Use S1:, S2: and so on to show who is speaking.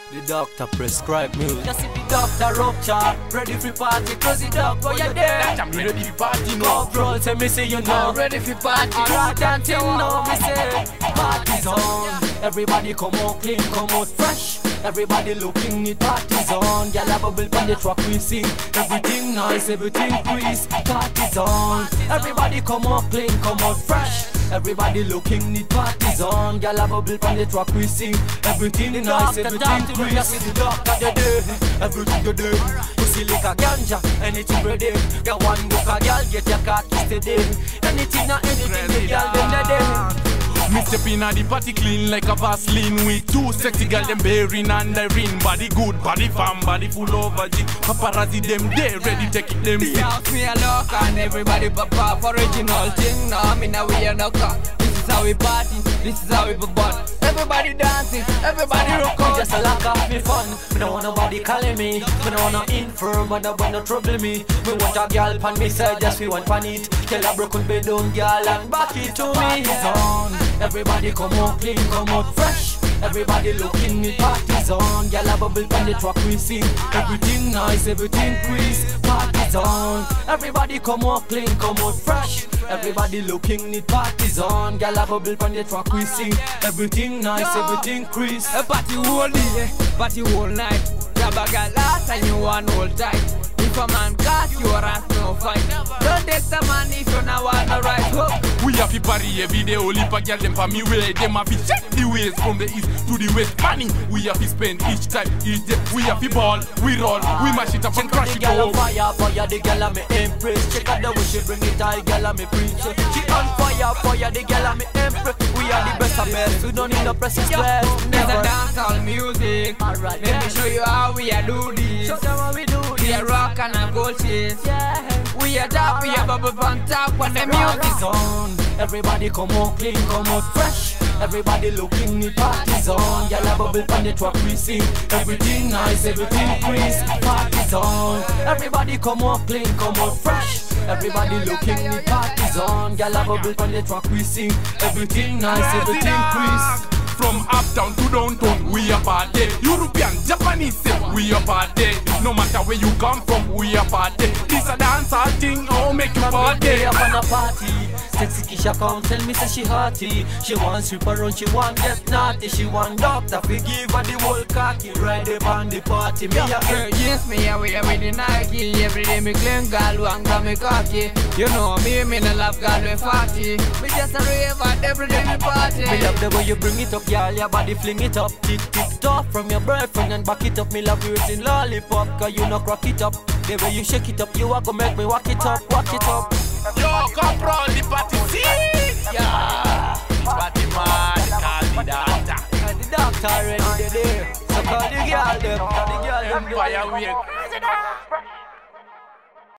S1: The doctor prescribe me. Just see the doctor rupture, ready for party, cause the doctor you're there.
S2: I'm ready for party now.
S1: Bro, tell me say you know.
S2: Ready for party.
S1: Alright, and you know me say party's on. Everybody come out clean, come out fresh. Everybody looking neat, party's on. Gyal a bubble on the track we sing. Everything nice, everything crisp. Party's on. Everybody come out clean, come out fresh. Everybody looking neat, party's on. Gyal a bubble on the track we sing. Everything nice, everything crisp. The doctor they do, everything they do. You see like a ganja, anything ready. Get one book a gyal, get your car steady. Anything or anything the gyal them they do.
S2: Me step in at the party clean like a Vaseline with two sexy girl them bearing and the ring. Body good, body firm, body full of G. Paparazzi them there, ready take it them
S3: the house me a lock and everybody pop up original thing. Now me now we a knock up. This is how we party, this is how we pop. Everybody dancing, everybody rock out.
S1: Just a lack of me fun. Me don't want nobody calling me. Me don't want no infirm, but no want no trouble me. Me want a girl pan me side, just we want pan it. Tell her broken bed down girl and back it to me. It's on. Everybody come out clean, come out fresh. Everybody looking neat, party's on. Gyal a bubble on the track we sing. Everything nice, everything crisp. Party's on. Everybody come out clean, come out fresh. Everybody looking neat, party's on. Gyal a bubble on the track we sing. Everything nice, everything crisp.
S3: A party all day, party all night. Grab a girl last and you want hold tight. If a man cast you or ask no fight. Don't take the man if you now want the right hook.
S2: We have to party every day, only for girl them for me way. Them have to check the ways from the east to the west. Money we have to spend each time, each day. We have to ball, we roll, we mash it up and crash it
S1: all.
S2: out.
S1: Fire, fire, the girl me empress. Check out the way she bring it all, girl me preach. She on fire, fire, the girl me empress. We are the best of best, we don't need no precious stress.
S3: There's a dancehall music.
S1: Alright,
S3: let me show you how we are do this.
S1: Show them how we do this.
S3: We are rock and a gold chase.
S1: Yeah.
S3: We are top, we are bubble on top when the music
S1: is on. Everybody come out clean, come out fresh. Everybody looking neat, party's on. Gyal a bubble on the track we sing. Everything nice, everything crisp. Party's on. Everybody come out clean, come out fresh. Everybody looking neat, party's on. Gyal a bubble on the track we sing. Everything nice, everything crisp.
S2: From uptown to downtown, we a party. European, Japanese, we a party. No matter where you come from, we a party. This a dancehall thing, oh make you party.
S1: Up on a party, sexy Kisha come tell me say she hearty. She want sweep around, she want get naughty. She want doctor fi give her the whole cocky. Ride up on the party, me a girl.
S3: Yes, me a wear with the Nike. Every day me claim girl want got me cocky. You know me no love girl we fatty. Me just a rave and every day me party.
S1: Me love the way you bring it up, girl, your body fling it up. Tick tick tock from your boyfriend and back it up. Me love you in lollipop, cause you no crack it up. The way you shake it up, you a go make me walk it up, walk it up.
S2: Yo, come from the party scene.
S3: Yeah, party man, call the doctor.
S1: The doctor already there, so call the girl them, call the girl them.
S2: Empire wake.